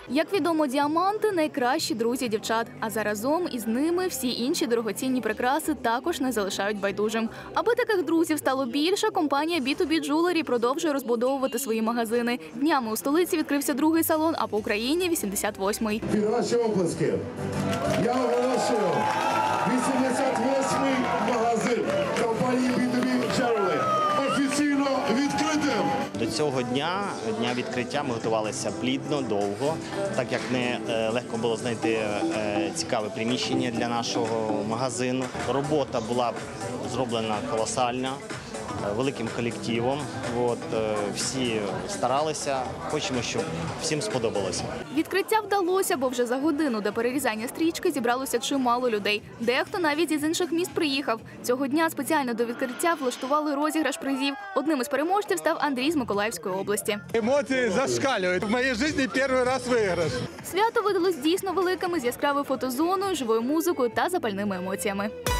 Як відомо, діаманти – найкращі друзі дівчат, а заразом із ними всі інші дорогоцінні прикраси також не залишають байдужим. Аби таких друзів стало більше, компанія B2B Jewelry продовжує розбудовувати свої магазини. Днями у столиці відкрився другий салон, а по Україні – 88-й. Під ваші оплески я оголошую 88-й магазин компанії B2B Jewelry офіційно відкритим. До цього дня відкриття, ми готувалися плідно, довго, так як не легко було знайти цікаве приміщення для нашого магазину. Робота була зроблена колосальна, великим колективом. Всі старалися, хочемо, щоб всім сподобалося. Відкриття вдалося, бо вже за годину до перерізання стрічки зібралося чимало людей. Дехто навіть із інших міст приїхав. Цього дня спеціально до відкриття влаштували розіграш призів. Одним із переможців став Андрій з Миколаївської області. Емоції зашкалюють. В моїй житті перший раз виграш. Свято видалось дійсно великим, з яскравою фотозоною, живою музикою та запальними емоціями.